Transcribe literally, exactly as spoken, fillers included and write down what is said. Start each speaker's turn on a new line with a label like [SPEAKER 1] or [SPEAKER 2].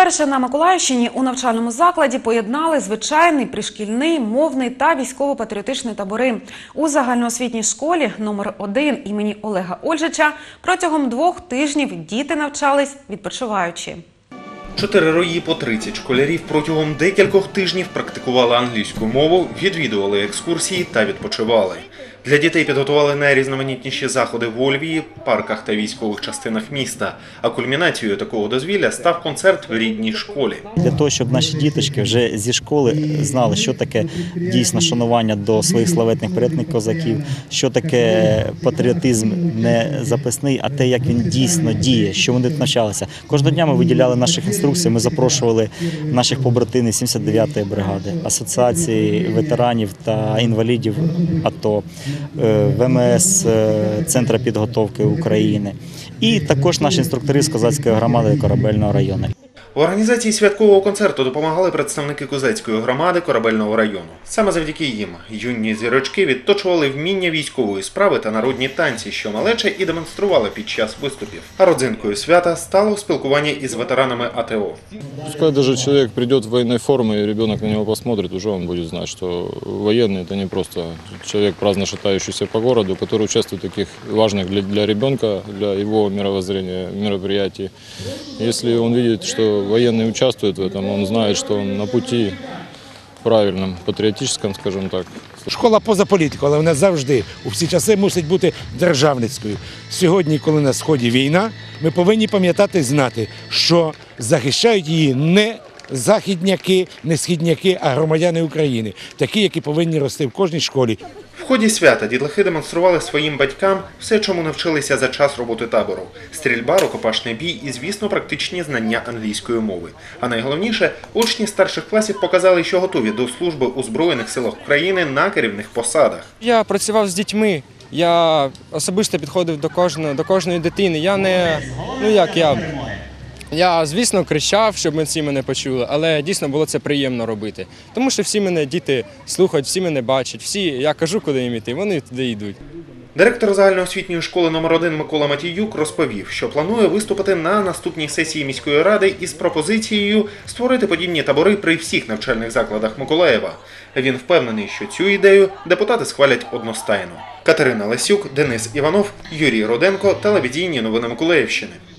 [SPEAKER 1] Вперше на Миколаївщині у навчальному закладі поєднали звичайний, пришкільний, мовний та військово-патріотичний табори. У загальноосвітній школі номер один імені Олега Ольжича протягом двох тижнів діти навчались відпочиваючи.
[SPEAKER 2] Чотири рої по тридцять школярів протягом декількох тижнів практикували англійську мову, відвідували екскурсії та відпочивали. Для дітей підготували найрізноманітніші заходи в Ольвії, парках та військових частинах міста. А кульмінацією такого дозвілля став концерт в рідній школі.
[SPEAKER 3] Для того, щоб наші діточки вже зі школи знали, що таке дійсно шанування до своїх славетних предків козаків, що таке патріотизм не записний, а те, як він дійсно діє, що вони тут навчалися. Кожного дня ми виділяли наших інструкцій, ми запрошували наших побратимів сімдесят дев'ятої бригади, асоціації ветеранів та інвалідів АТО, ВМС Центру підготовки України і також наші інструктори з козацької громади Корабельного району.
[SPEAKER 2] В організації святкового концерту допомагали представники козацької громади Корабельного району. Саме завдяки їм юні зірочки відточували вміння військової справи та народні танці, що малеча і демонструвала під час виступів. А родзинкою свята стало спілкування із ветеранами АТО.
[SPEAKER 4] Пускай даже человек придет в военной форме, и ребенок на него посмотрит, уже он будет знать, что военный – это не просто человек, праздно шатающийся по городу, который участвует в таких важных для, для ребенка, для его мировоззрения мероприятий. Если он видит, что военный участвует в этом, он знает, что он на пути правильном, патріотичному, скажімо так.
[SPEAKER 5] Школа поза політикою, але вона завжди у всі часи мусить бути державницькою. Сьогодні, коли на сході війна, ми повинні пам'ятати, знати, що захищають її не західняки, не східняки, а громадяни України, такі, які повинні рости в кожній школі.
[SPEAKER 2] В ході свята дітлахи демонстрували своїм батькам все, чому навчилися за час роботи табору – стрільба, рукопашний бій і, звісно, практичні знання англійської мови. А найголовніше – учні старших класів показали, що готові до служби у Збройних силах України на керівних посадах.
[SPEAKER 6] Я працював з дітьми, я особисто підходив до кожної, до кожної дитини. Я не, ну як я... Я, звісно, кричав, щоб всі мене почули, але дійсно було це приємно робити. Тому що всі мене діти слухають, всі мене бачать, всі, я кажу, куди їм іти, вони туди йдуть.
[SPEAKER 2] Директор загальноосвітньої школи номер один Микола Матіюк розповів, що планує виступити на наступній сесії міської ради із пропозицією створити подібні табори при всіх навчальних закладах Миколаєва. Він впевнений, що цю ідею депутати схвалять одностайно. Катерина Лесюк, Денис Іванов, Юрій Роденко, телевізійні новини Миколаївщини.